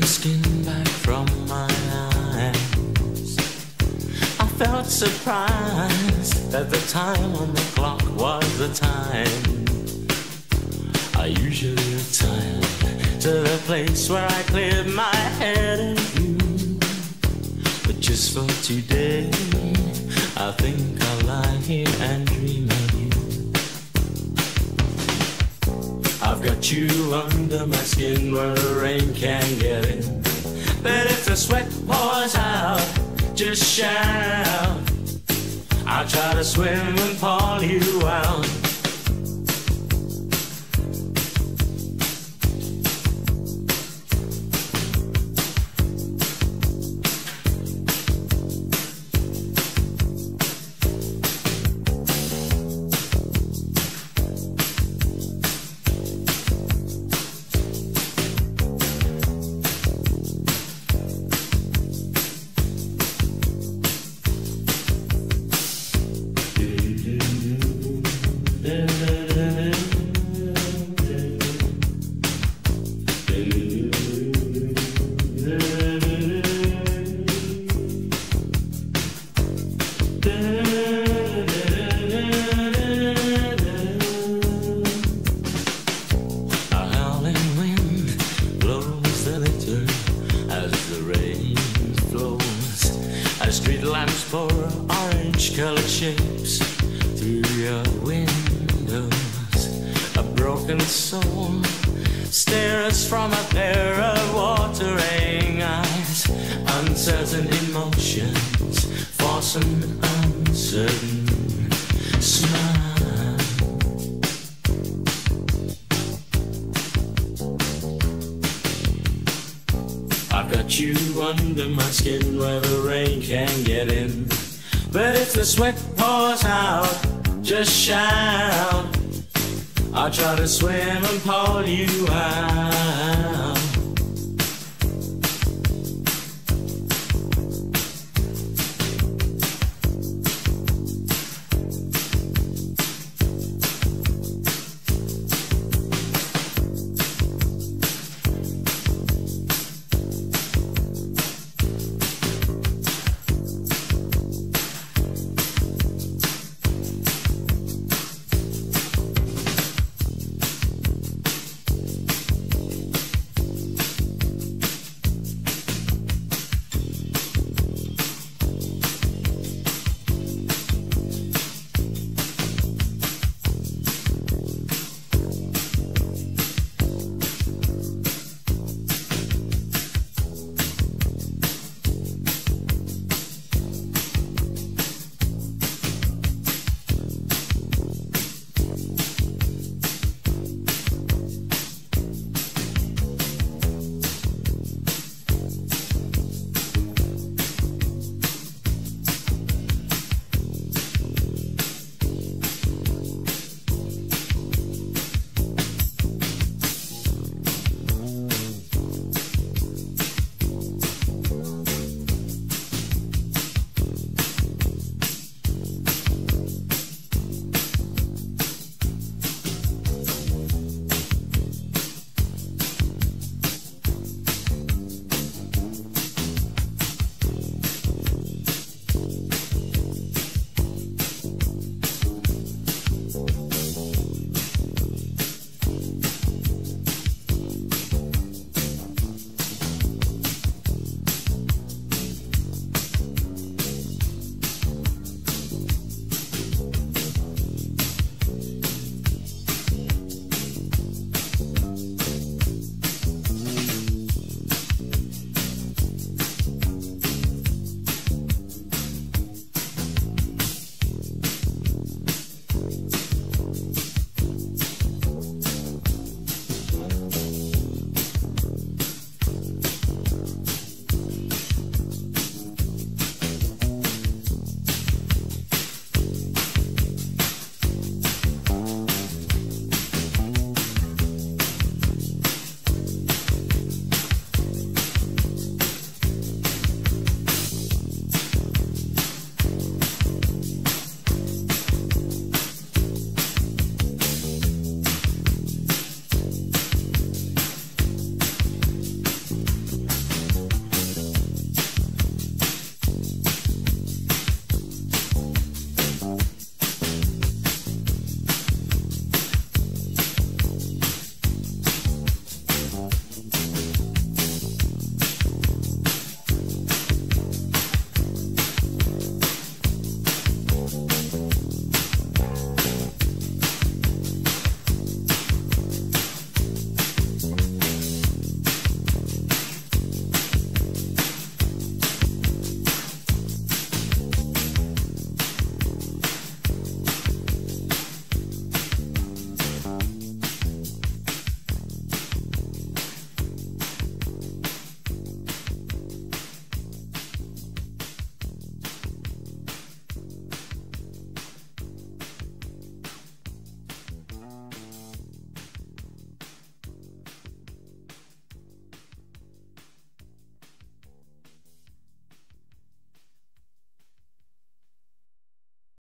skin back from my eyes. I felt surprised that the time on the clock was the time I usually retire to the place where I cleared my head of you. But just for today, I think I'll lie here and dream of you. I've got you under my skin where the rain can't get in. But if the sweat pours out, just shout. I'll try to swim and pull you out. Street lamps pour orange-colored shapes through your windows. A broken soul stares from a pair of watering eyes. Uncertain emotions force an uncertain smile. I've got you under my skin where the rain can't get in. But if the sweat pours out, just shout. I'll try to swim and pull you out.